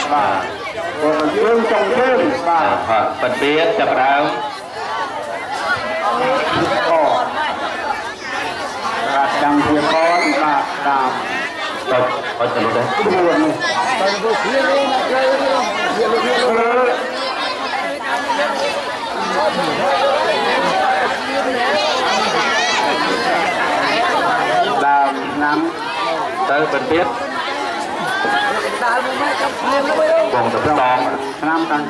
dương trong thêm phần biết chập đáo đằng kia con bạc đàm có chân đấy đàm nắng tới phần biết vòng tập đòn năm tăng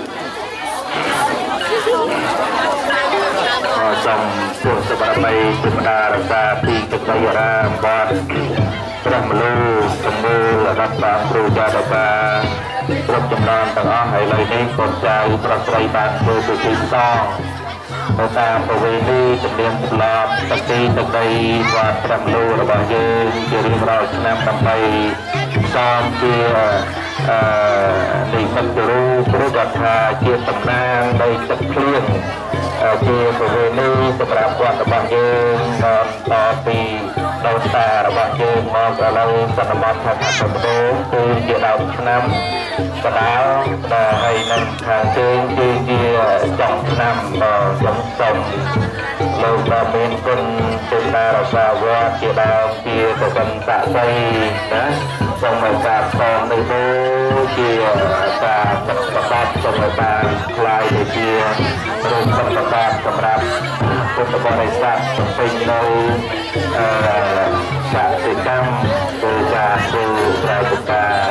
dòng tuần sập ra mây từ đà ra thì từ đây ra bọt trong lưu trong mưa là các bạn kêu cha đại ca trong trong đàn tầng ó hay lấy đến con traiประสายbạn kêu từ khi xong người ta bảo vệ đi trong đêm lọt tập đi từ đây và trong lưu là bạn dương kia riêng rồi năm năm bay xong kia đi mất từ ru gạt hà chia tầm nam đây tập liên chia bảo vệ đi tập làm quan là bạn dương cònต่อปีđầu ta là bạn dương mà ở lâu sản phẩm thật thật tốt từ chia đầu năm và đáo là hay năm hàng chương chia trong năm giống sống lâu ta bên quân từ ta là sao qua chia đào chia của quân tạ xây đó trong người ta còn nơi bố chia ta tập tập trong người ta lại để chia rồi tập tập tập tập quân tập này sạch sinh đâu sạch từ cam từ trà từ trà của ta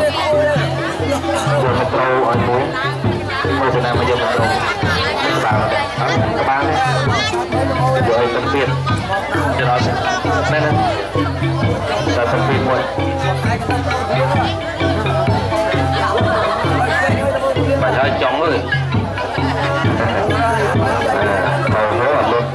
rồi một câu ở muốn một cái nào mà dùng một câu làm các bạn rồi tâm phiền cho nó nên là tâm phiền thôi mà hơi chóng rồi nó là luôn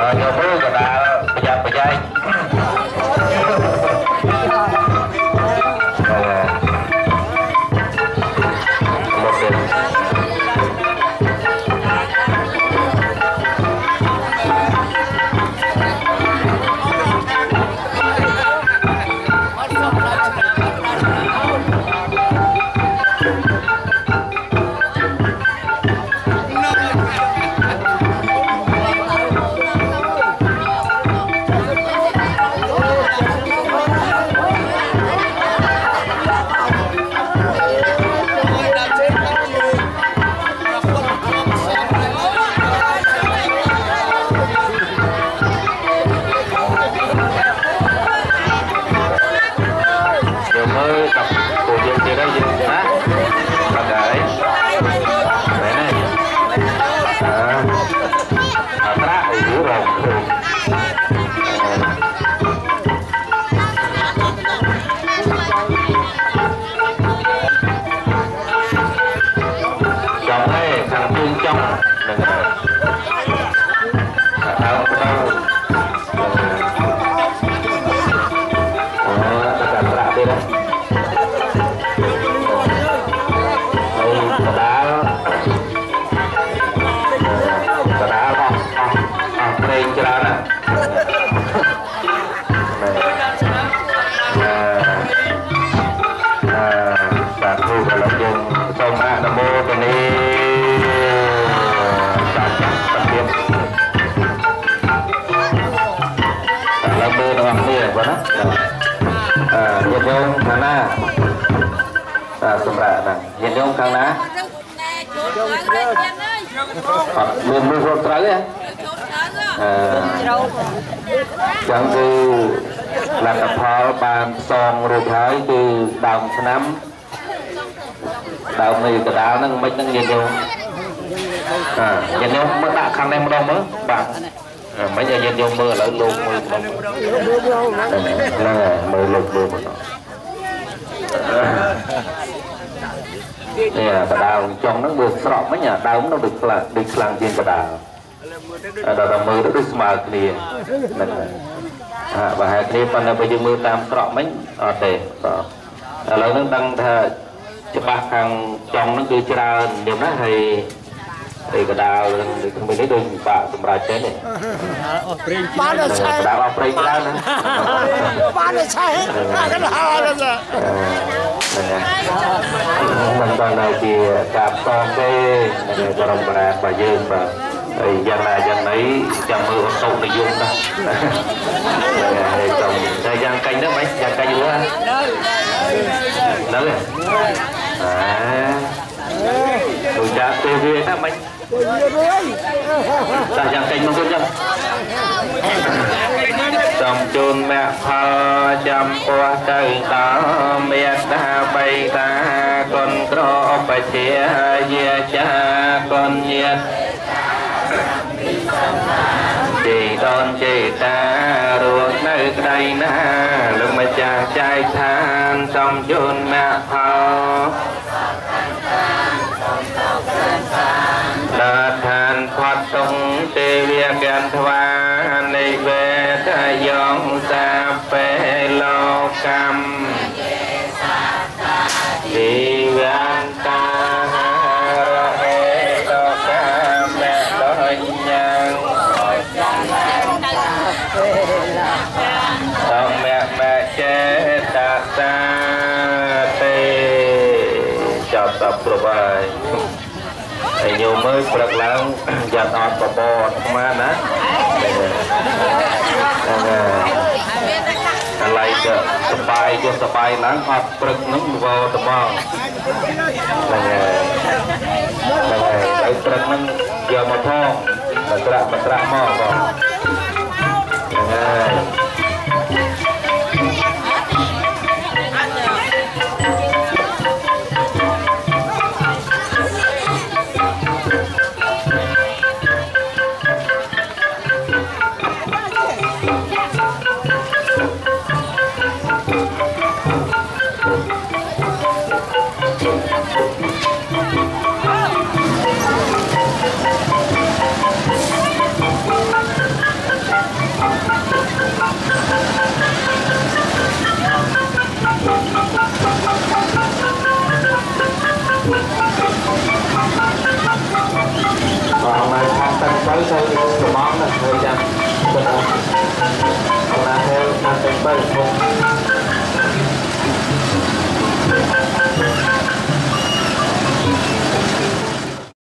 nhớ mưa cả đã bây giờ một điểmសម្រាប់ហ្នឹងញាតិញោមខាងណាអត់មានមើលរត់ត្រូវទេចឹងគឺលទ្ធផលបានផ្សងរួចហើយគឺដើមឆ្នាំដើមនៃកដាលហ្នឹងមិនហ្នឹងញាតិញោមញាតិញោមមើលដាក់ខាងនេះម្ដងមើលបាទមិនឲ្យញាតិញោមមើលឥឡូវលោកមើលម្ដងហ្នឹងមើលលោកមើលម្ដងនេះកដាលចុងហ្នឹងវាស្រក់មិញដើមnóដូចខ្លាំងជាងកដាលដល់មើលទៅដូចស្មើគ្នាហ្នឹងបើហេតុនេះប៉ុន្តែបើយើងមើលតាមស្រក់មិញអត់ទេឥឡូវហ្នឹងដឹងថាច្បាស់ខាងចុងហ្នឹងគឺច្រើននាមណាហើយកដាលនឹងនេះដូចបាក់សម្រាប់ទេនេះបានតែឆៃកដាលអស់ប្រេងច្រើនណាបានតែឆៃកដាលហ្នឹងមិនបាននៅជាការផ្សំទេនៅបរមរារបស់យើងបាទហើយយ៉ាងណាយ៉ាងណីចាំមើលអតុនិយមណាហើយចង់តែយ៉ាងកាញ់ហ្នឹងមិនយ៉ាងកាញ់រួចនៅដូចចាទៅវាណាមិនតែយ៉ាងកាញ់មកវិញចំជូនមគ្គផលចំពោះទៅដល់មេត្តាបៃតាគុណក្របជាយាចាគុណញាតជីតនចេតារស់នៅក្តីណាលោកម្ចាស់ចែកឋានចំជូនមគ្គផលដល់ឋានផាត់តុងទេវាកន្ធវានៃវេទយងសាពេលោកម្មជីវន្តារហេតកម្មដោយយ៉ាងសមមចេតសាទេចាប់តាប់ប្របាយហើយញោមមើលព្រឹកឡើងយ៉ាងអត់បបរស្មានណាកន្លែងទៅសបាយចុះសបាយឡើងអត់ព្រឹកហ្នឹងវល់ត្មងហ្នឹងហើយព្រឹកហ្នឹងយកមកផងមកត្រាក់មកបងហ្នឹងហើយ tới xây cái món này hơi chăng ông là theo năm tên bơi